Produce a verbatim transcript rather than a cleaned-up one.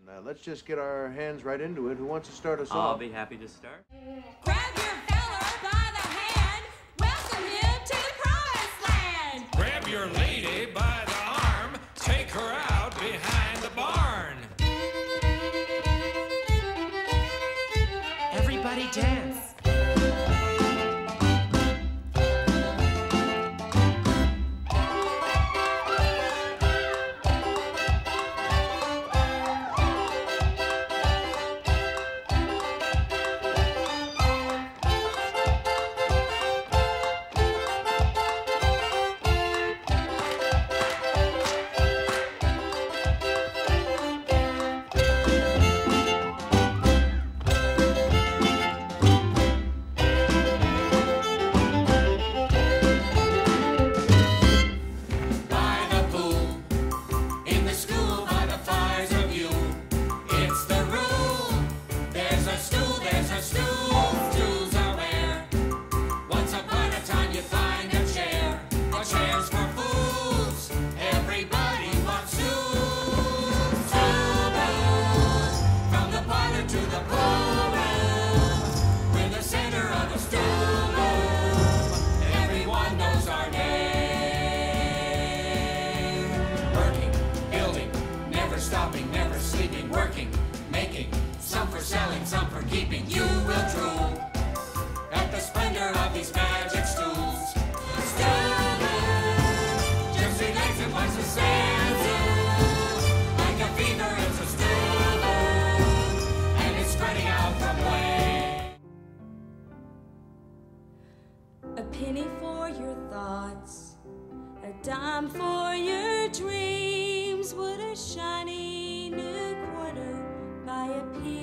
uh, let's just get our hands right into it. Who wants to start us I'll off? I'll be happy to start. Grab your fella by the hand, welcome him to the promised land. Grab your lady by the arm, take her out behind the barn. Everybody dance. Stopping, never sleeping, working, making, some for selling, some for keeping. You will drool at the splendor of these magic stools. Stool, just relax and watch the sands. Like a fever, it's a stool, and it's spreading out from way. A penny for your thoughts, a dime for your dreams. Would a shiny new quarter buy a piece?